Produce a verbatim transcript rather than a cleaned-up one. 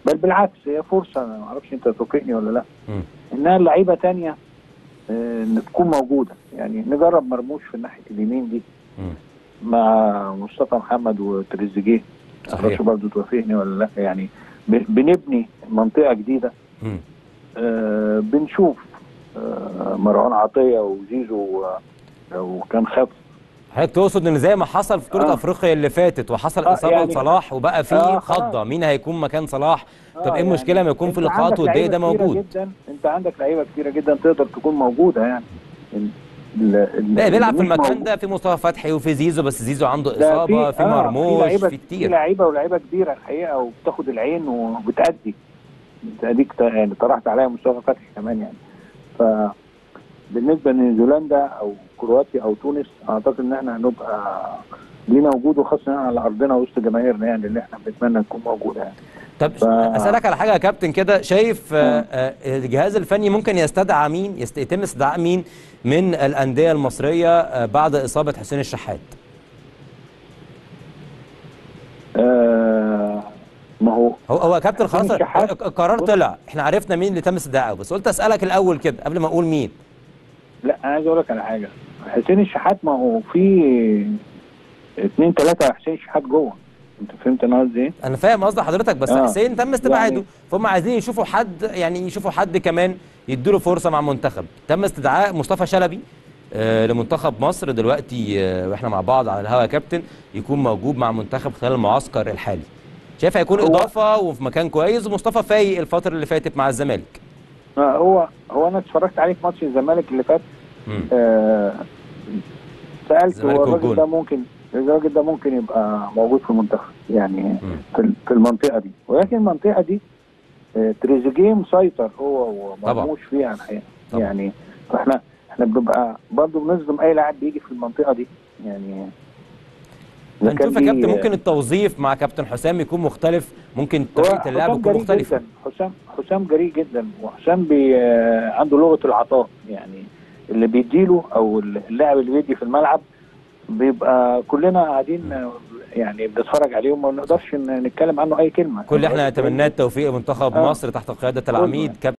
بل بالعكس هي فرصه، انا ما اعرفش انت توافقني ولا لا، م. انها لعيبه ثانيه ان تكون موجوده. يعني نجرب مرموش في ناحيه اليمين دي م. مع مصطفى محمد وتريزيجيه، ما اعرفش برضه توافقني ولا لا. يعني بنبني منطقه جديده. م. آه بنشوف آه مروان عطيه وزيزو لو كان خف. حضرتك تقصد ان زي ما حصل في بطوله آه. افريقيا اللي فاتت وحصل آه اصابه يعني لصلاح وبقى في آه خضه مين هيكون مكان صلاح؟ آه طب ايه يعني المشكله ما يكون في اللقاءات والدقيقه ده موجود؟ جدا انت عندك لعيبه كتيره جدا تقدر تكون موجوده يعني. لا بيلعب في المكان موجود. ده في مصطفى فتحي وفي زيزو، بس زيزو عنده اصابه، في, في مرموش، في, في كتير، في لعيبه ولاعيبه كبيره الحقيقه وبتاخد العين وبتأدي. اديك يعني طرحت عليها مصطفى فتحي كمان يعني. ف بالنسبه لنيوزيلندا او كرواتيا او تونس اعتقد ان احنا هنبقى لينا وجود، وخاصه على ارضنا وسط جماهيرنا يعني اللي احنا بنتمنى نكون موجوده يعني. طب ف... اسالك على حاجه يا كابتن كده، شايف آه الجهاز الفني ممكن يستدعى مين، يتم استدعاء مين من الانديه المصريه آه بعد اصابه حسين الشحات؟ آه ما هو هو هو كابتن خلاص القرار طلع، احنا عرفنا مين اللي تم استدعائه، بس قلت اسالك الاول كده قبل ما اقول مين. لا انا عايز اقول لك على حاجه، حسين الشحات ما هو في اثنين ثلاثه حسين الشحات جوه، انت فهمت انا قصدي ايه؟ انا فاهم قصد حضرتك، بس آه. حسين تم استبعاده يعني، فهم عايزين يشوفوا حد، يعني يشوفوا حد كمان يدوا له فرصه مع منتخب. تم استدعاء مصطفى شلبي آه لمنتخب مصر دلوقتي آه واحنا مع بعض على الهوا يا كابتن، يكون موجود مع منتخب خلال المعسكر الحالي. شايف هيكون اضافه وفي مكان كويس، ومصطفى فايق الفتره اللي فاتت مع الزمالك. آه هو هو انا اتفرجت عليه في ماتش الزمالك اللي فات. آه سالت هو الراجل ده ممكن الراجل ده ممكن يبقى موجود في المنتخب يعني في في المنطقه دي، ولكن المنطقه دي آه تريزيجيه مسيطر هو ومرموش فيها الحقيقه يعني. فاحنا احنا بنبقى برضه بنظلم اي لاعب بيجي في المنطقه دي يعني. هنشوف يا كابتن ممكن التوظيف مع كابتن حسام يكون مختلف، ممكن طريقه اللعب تكون مختلفه. جدا حسام حسام جريء جدا، وحسام بي عنده لغه العطاء يعني. اللي بيديله او اللاعب اللي بيدي في الملعب بيبقى كلنا قاعدين يعني بنتفرج عليه وما بنقدرش نتكلم عنه اي كلمه. كل احنا نتمناه التوفيق لمنتخب آه. مصر تحت قياده العميد كابتن